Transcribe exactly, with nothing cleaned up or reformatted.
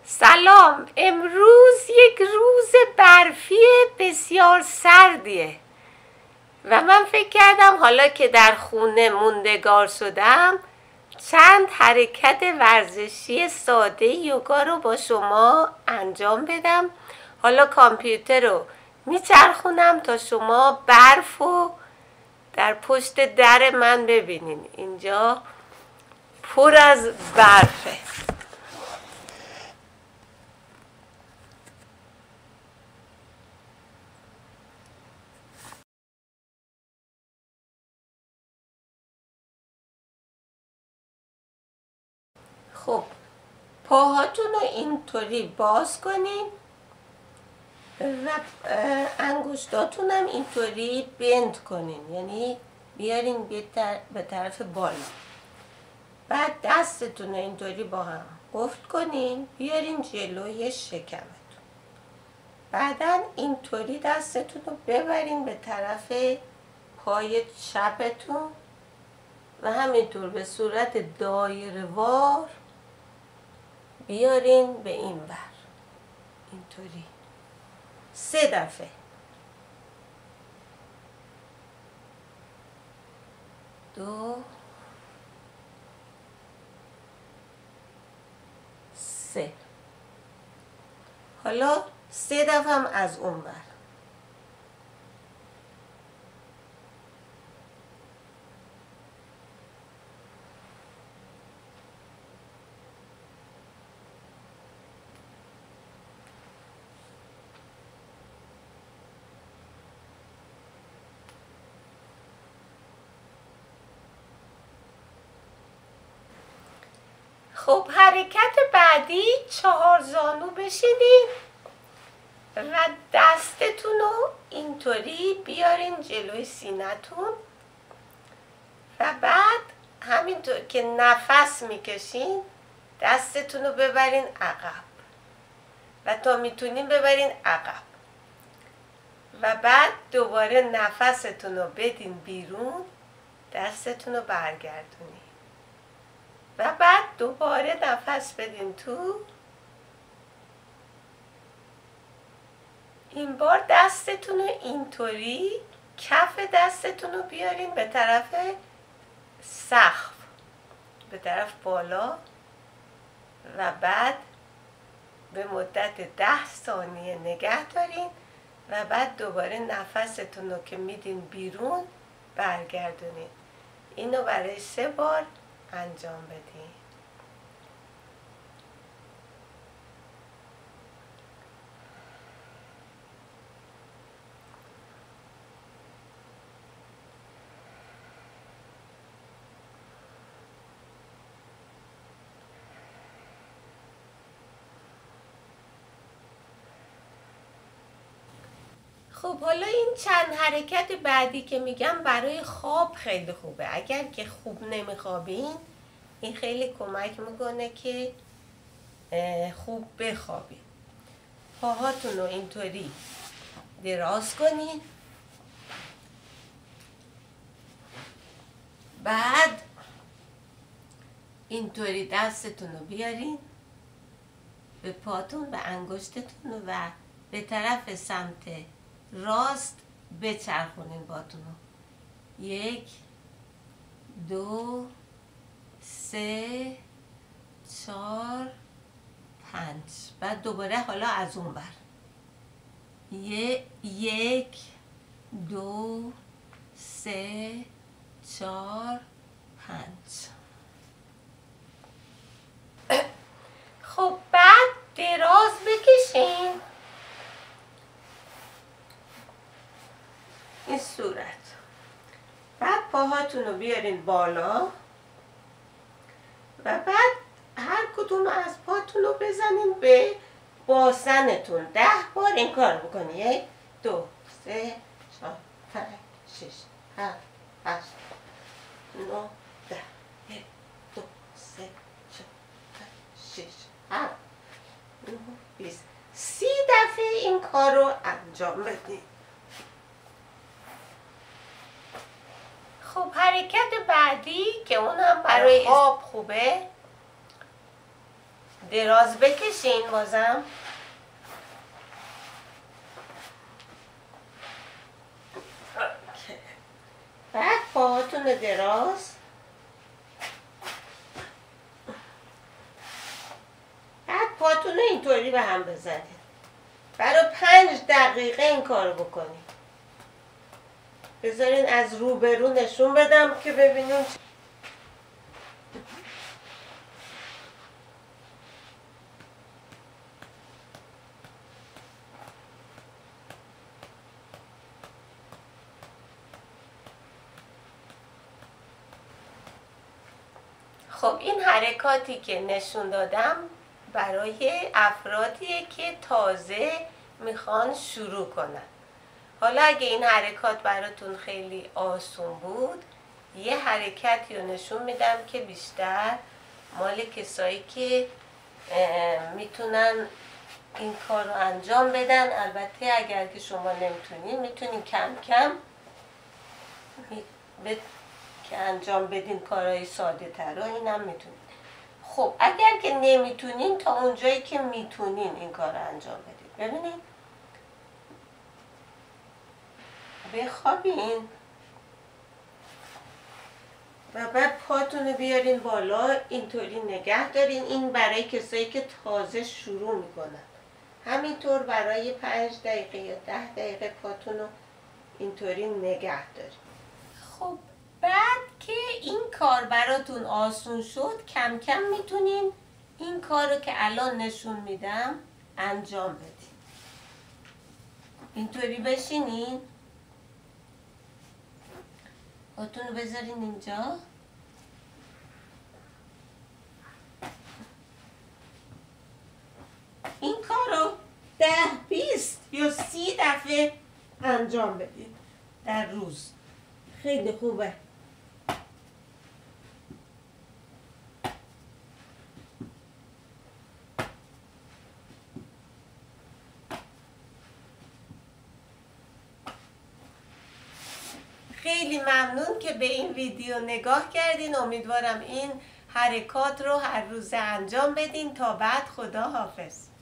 سلام. امروز یک روز برفی بسیار سردیه و من فکر کردم حالا که در خونه موندگار شدم چند حرکت ورزشی ساده یوگا رو با شما انجام بدم. حالا کامپیوتر رو میچرخونم تا شما برف رو در پشت در من ببینین. اینجا پر از برفه. خب پاهاتون رو اینطوری باز کنین و انگشتاتون هم اینطوری بند کنین، یعنی بیارین به طرف بالا. بعد دستتون رو اینطوری با هم قفل کنین، بیارین جلوی شکمتون. بعدا اینطوری دستتون رو ببرین به طرف پای چپتون و همینطور به صورت دایره وار بیارین به این ور، اینطوری سه دفعه. دو سه. حالا سه دفعه هم از اون ور. خب حرکت بعدی چهار زانو بشینین و دستتون رو اینطوری بیارین جلوی سینه‌تون و بعد همینطور که نفس میکشین دستتون رو ببرین عقب و تا میتونین ببرین عقب و بعد دوباره نفستون رو بدین بیرون، دستتون رو برگردونین و بعد دوباره نفس بدین تو. این بار دستتون رو اینطوری کف دستتون رو بیارین به طرف سقف، به طرف بالا و بعد به مدت ده ثانیه نگه دارین و بعد دوباره نفستون رو که میدین بیرون برگردونین. اینو برای سه بار انجام بدین. خب حالا این چند حرکت بعدی که میگم برای خواب خیلی خوبه. اگر که خوب نمیخوابین این خیلی کمک میکنه که خوب بخوابین. پاهاتون رو اینطوری دراز کنین، بعد اینطوری دستتون رو بیارین به پاتون و انگشتتون و به طرف سمت راست بچرخونین پاتون رو. یک دو سه چهار پنج. بعد دوباره حالا از اون بر. یه یک دو سه چهار پنج. خب بعد دراز بکشین این صورت. بعد پاهاتون رو بیارین بالا و بعد هر کدوم از پاتون رو بزنین به باسنتون. ده بار این کار بکنی. یک دو سه چهار پنج شش هفت هشت نه ده. یک دو سه چهار پنج شش هفت نه بیست. سی دفعه این کار رو انجام بدین. خب حرکت بعدی که اونم برای خواب خوبه، دراز بکشین بازم. بعد پاهاتون دراز. بعد پاتون رو اینطوری به هم بزنید. برای پنج دقیقه این کارو بکنید. بذارین از روبرو نشون بدم که ببینیم. خب این حرکاتی که نشون دادم برای افرادیه که تازه میخوان شروع کنن. حالا اگه این حرکات براتون خیلی آسون بود، یه حرکتی رو نشون میدم که بیشتر مال کسایی که میتونن این کار رو انجام بدن. البته اگر که شما نمیتونین، میتونین کم کم می... که انجام بدین کارهای ساده تر رو، اینم میتونین. خب اگر که نمیتونین، تا اونجایی که میتونین این کار رو انجام بدید. ببینید بخوابین و بعد پاتون رو بیارین بالا، اینطوری نگه دارین. این برای کسایی که تازه شروع میکنن. همینطور برای پنج دقیقه یا ده دقیقه پاتون رو اینطوری نگه دارین. خب بعد که این کار براتون آسون شد، کم کم میتونین این کار رو که الان نشون میدم انجام بدین. اینطوری بشینین، پاتون رو بذارین اینجا. این کار رو ده بیست یا سی دفعه انجام بدین در روز. خیلی خوبه. خیلی ممنون که به این ویدیو نگاه کردین. امیدوارم این حرکات رو هر روز انجام بدین. تا بعد، خدا حافظ.